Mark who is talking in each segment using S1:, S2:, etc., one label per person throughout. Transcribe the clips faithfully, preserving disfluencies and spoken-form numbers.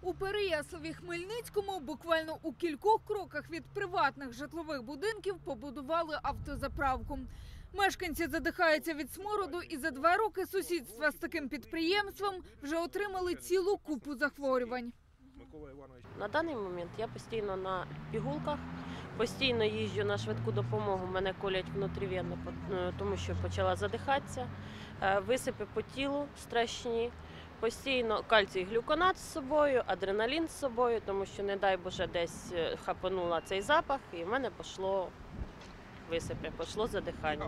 S1: У Переяславі-Хмельницькому буквально у кількох кроках від приватних житлових будинків побудували автозаправку. Мешканці задихаються від смороду і за два роки сусідства з таким підприємством вже отримали цілу купу захворювань.
S2: На даний момент я постійно на пігулках, постійно їжджу на швидку допомогу, мене колять внутрівенно, тому що почала задихатися, висипи по тілу страшні, постійно кальцій глюконат з собою, адреналін з собою, тому що, не дай Боже, десь хапанула цей запах і в мене пішло висипи, пішло задихання.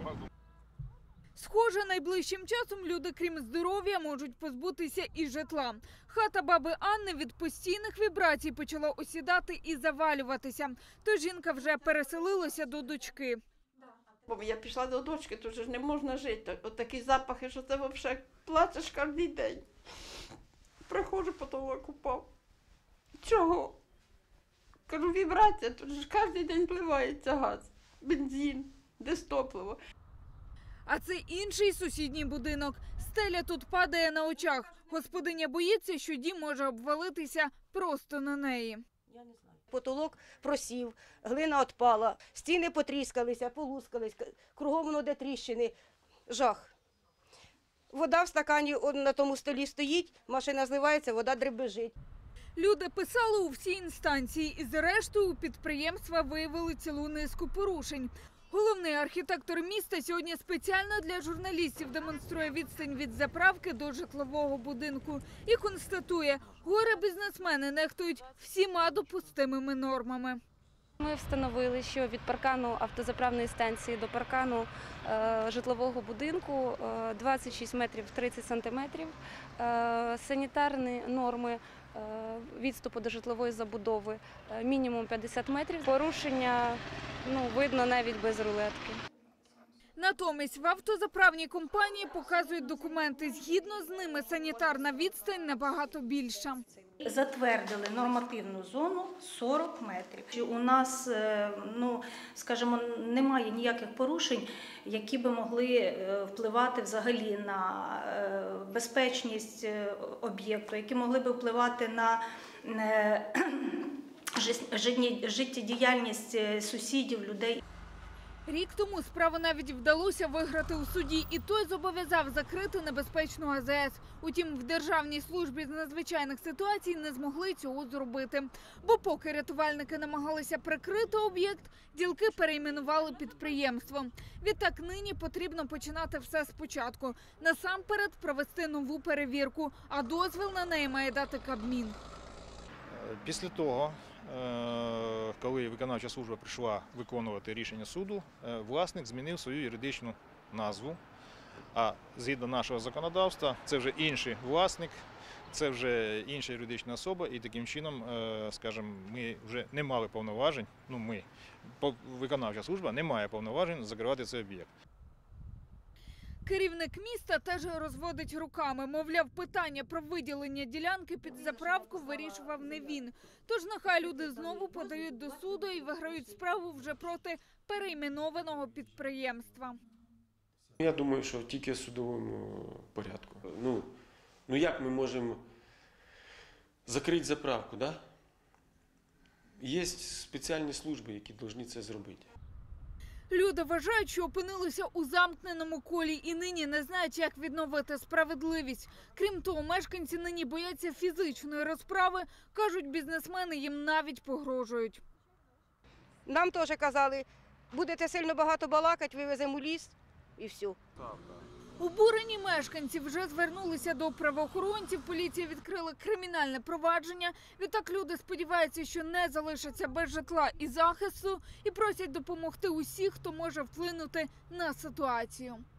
S1: Схоже, найближчим часом люди, крім здоров'я, можуть позбутися і житла. Хата баби Анни від постійних вібрацій почала осідати і завалюватися. Тож жінка вже переселилася до дочки.
S3: Бо я пішла до дочки, тут ж не можна жити. От такі запахи, що це взагалі плачеш кожен день. Приходжу, потолок упав. Чого? Кажу, вібрація, тут ж кожен день вливається газ, бензин, десь топливо.
S1: А це інший сусідній будинок. Стеля тут падає на очах. Господиня боїться, що дім може обвалитися просто на неї.
S4: Потолок просів, глина відпала, стіни потріскалися, полускались, кругом воно де тріщини. Жах. Вода в стакані на тому столі стоїть, машина зливається, вода дребежить.
S1: Люди писали у всі інстанції і зрештою у підприємства виявили цілу низку порушень. Головний архітектор міста сьогодні спеціально для журналістів демонструє відстань від заправки до житлового будинку і констатує, горе-бізнесмени нехтують всіма допустимими нормами.
S5: Ми встановили, що від паркану автозаправної станції до паркану е, житлового будинку е, двадцять шість метрів тридцять сантиметрів, е, санітарні норми е, відступу до житлової забудови е, мінімум п'ятдесят метрів. Порушення ну, видно навіть без рулетки.
S1: Натомість в автозаправній компанії показують документи. Згідно з ними санітарна відстань набагато більша.
S6: Затвердили нормативну зону сорок метрів. У нас, ну, скажімо, немає ніяких порушень, які би могли впливати взагалі на безпечність об'єкту, які могли би впливати на життєдіяльність сусідів, людей.
S1: Рік тому справу навіть вдалося виграти у суді, і той зобов'язав закрити небезпечну А З С. Утім, в Державній службі з надзвичайних ситуацій не змогли цього зробити. Бо поки рятувальники намагалися прикрити об'єкт, ділки перейменували підприємство. Відтак нині потрібно починати все спочатку. Насамперед провести нову перевірку, а дозвіл на неї має дати Кабмін.
S7: Після того, коли виконавча служба прийшла виконувати рішення суду, власник змінив свою юридичну назву. А згідно нашого законодавства, це вже інший власник, це вже інша юридична особа, і таким чином, скажімо, ми вже не мали повноважень, ну ми, виконавча служба не має повноважень закривати цей об'єкт.
S1: Керівник міста теж розводить руками. Мовляв, питання про виділення ділянки під заправку вирішував не він. Тож нехай люди знову подають до суду і виграють справу вже проти перейменованого підприємства.
S8: Я думаю, що тільки в судовому порядку. Ну, ну як ми можемо закрити заправку, да? Є спеціальні служби, які повинні це зробити.
S1: Люди вважають, що опинилися у замкненому колі і нині не знають, як відновити справедливість. Крім того, мешканці нині бояться фізичної розправи. Кажуть, бізнесмени їм навіть погрожують.
S4: Нам теж казали, будете сильно багато балакати, вивеземо у ліс і все.
S1: Обурені мешканці вже звернулися до правоохоронців, поліція відкрила кримінальне провадження. Відтак люди сподіваються, що не залишаться без житла і захисту, і просять допомогти усіх, хто може вплинути на ситуацію.